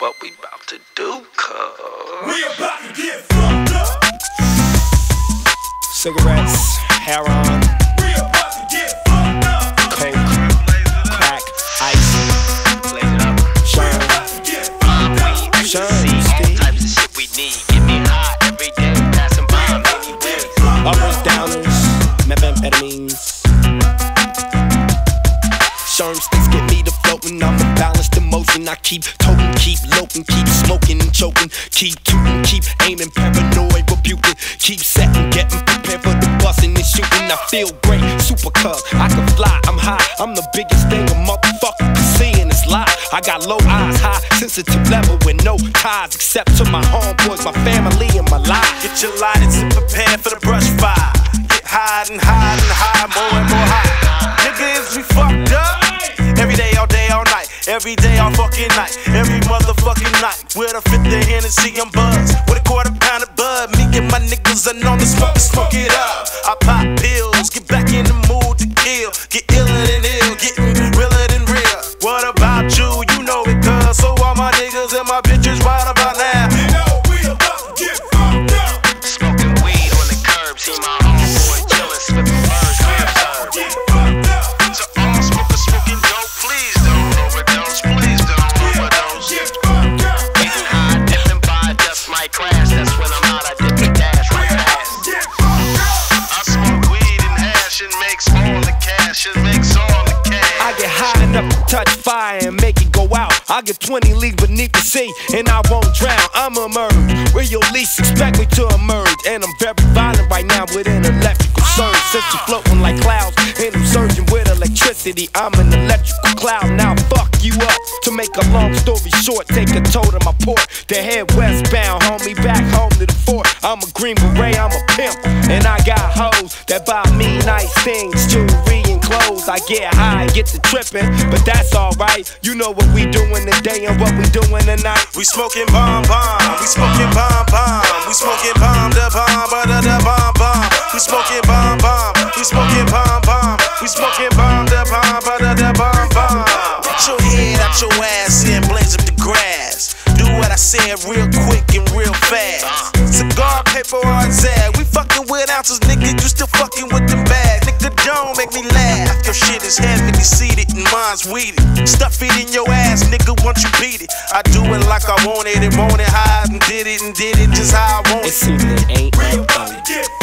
what we about to do, cuz we about to get fucked up. Cigarettes, heroin, we about to get fucked up. coke, crack, ice, all types of shit we need. Get me high every day, passing by many ways. uppers, downers, methamphetamines. Sherm sticks get me to floating. I'm a balanced emotion. I keep toting, keep loping, keep smoking and choking, keep tooting, keep aiming, paranoid, rebuking, keep setting, getting prepared for the busting and shooting. I feel great, super cuz I can fly. I'm high. I'm the biggest thing a motherfucker can see in his life. I got low eyes, high sensitive level with no ties except to my homeboys, my family, and my life. Get your lighters and prepare for the brush fire. Get high and high and high, more and more high. Nigga, is we fucked up? Every day, all day, all night. Every day, all fucking night. Every motherfucking night. With a fifth of Hennessy, I'm buzzed. With a quarter pound of bud. Me and my niggas are known to smoke it up. I pop pills, get back in the mood to kill. Get iller than ill, getting realer than real. What about you? You know it, cuz. So all my niggas and my bitches right about now. You know we about to get fucked up. Smoking weed on the curb, see my homeboy chillin', slippin' birds, crib serve. Get fucked up. So all smokers smoking dope, please don't overdose, please don't overdose. Get fucked up. Getting high, dipping by, dust my crash. That's when I'm out, I dip the dash right past. Get fucked up. I smoke weed and hash and makes all the cash, it makes all the cash. I get high enough to touch fire and make it go out. I get 20 leagues beneath the sea and I won't drown. I'm emerge where you'll least expect me to emerge. And I'm very violent right now with an electrical surge. Since you're floating like clouds and I'm surging with electricity, I'm an electrical cloud. Now fuck you up. To make a long story short, take a tow to my port. To head westbound, homie, back home to the fort. I'm a green beret, I'm a pimp, and I got hoes that buy me nice things, jewelry and clothes. I get high, get to tripping, but that's alright. You know what we doing today and what we doing tonight. We smoking bomb bomb. We smoking bomb bomb. We smoking bomb the bomb, the bomb bomb. We smoking bomb bomb. We smoking bomb bomb. We smoking bomb the bomb, the bomb bomb. Get your head out your ass and blaze up the grass. Do what I said real quick and real fast. Cigar paper on zag. We fucking with ounces, nigga. You still fucking with them bags. Nigga, don't make me laugh. Your shit is heavily seated and mine's weeded. Stuff it in your ass, nigga, once you beat it. I do it like I want it and high and did it just how I want It seems it ain't We about to get